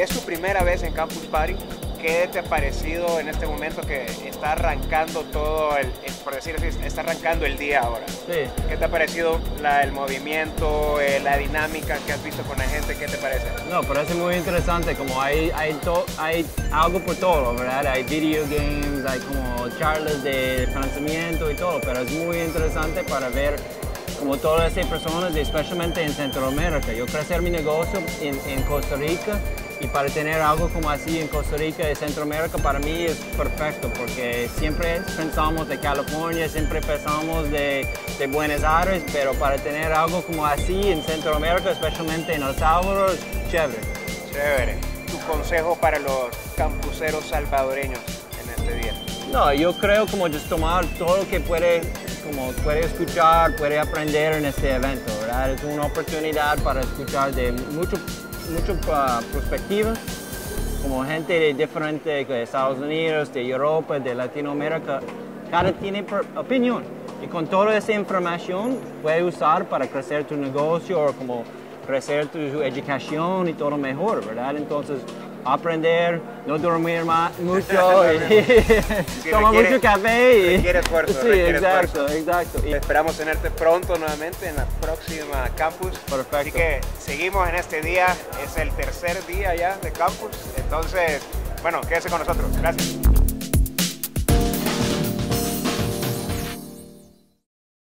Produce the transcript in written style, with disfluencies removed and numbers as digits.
Es tu primera vez en Campus Party. ¿Qué te ha parecido en este momento que está arrancando todo por decir así, está arrancando el día ahora? Sí. ¿Qué te ha parecido el movimiento, la dinámica que has visto con la gente? ¿Qué te parece? No, parece muy interesante, como hay algo por todo, ¿verdad? Hay video games, hay como charlas de financiamiento y todo, pero es muy interesante para ver como todas esas personas, especialmente en Centroamérica. Yo crecer mi negocio en Costa Rica y para tener algo como así en Costa Rica y Centroamérica para mí es perfecto porque siempre pensamos de California, siempre pensamos de Buenos Aires, pero para tener algo como así en Centroamérica, especialmente en El Salvador, es chévere. Chévere. ¿Tu consejo para los campuseros salvadoreños en este día? No, yo creo como just tomar todo lo que puede escuchar, puede aprender en este evento, ¿verdad? Es una oportunidad para escuchar de muchas perspectivas, como gente de diferente de Estados Unidos, de Europa, de Latinoamérica, cada tiene opinión. Y con toda esa información puedes usar para crecer tu negocio o como crecer tu educación y todo mejor, ¿verdad? Entonces, aprender, no dormir mucho, tomar mucho café. Requiere esfuerzo. Sí, exacto. Esperamos tenerte pronto nuevamente en la próxima campus. Perfecto. Así que seguimos en este día, es el tercer día ya de campus. Entonces, bueno, quédese con nosotros. Gracias.